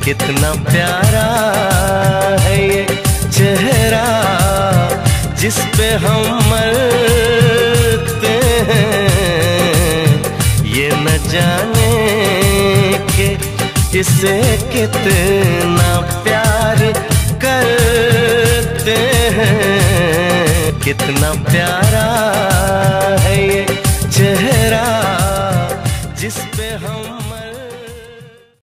कितना प्यारा है ये चेहरा जिस पे हम मरते हैं। ये न जाने कि इसे कितना प्यार करते हैं। कितना प्यारा है ये चेहरा जिस पे हम